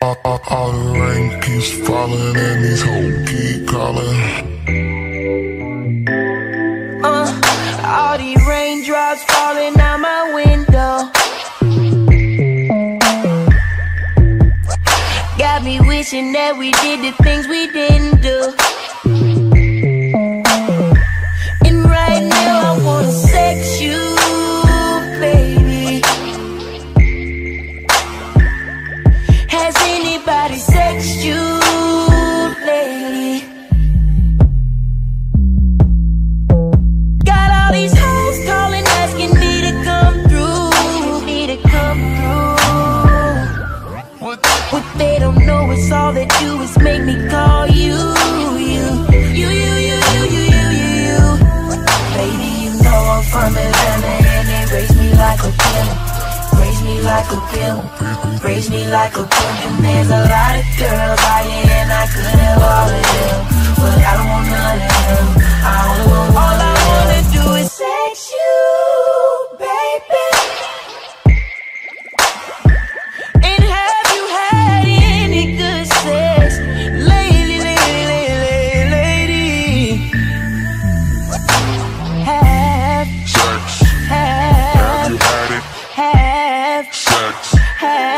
All the rain keeps falling and these hoes keep calling. All these raindrops falling out my window got me wishing that we did the things we didn't do. And right now I wanna sex you, baby. Has anybody sexed you lately? Got all these hoes calling, asking me to come through. What they don't know is all they do is make me call you. Baby, you know I'm from Atlanta and they raise me like a pimp. Raise me like a pimp. Raise me like a pimp. And there's a lot of girls out here and I could have all of them, but I don't want none of them. I only want one. All I wanna do is sex you, baby. And have you had any good sex lately, lady? Have Sex. Have you had it? Have sex. Have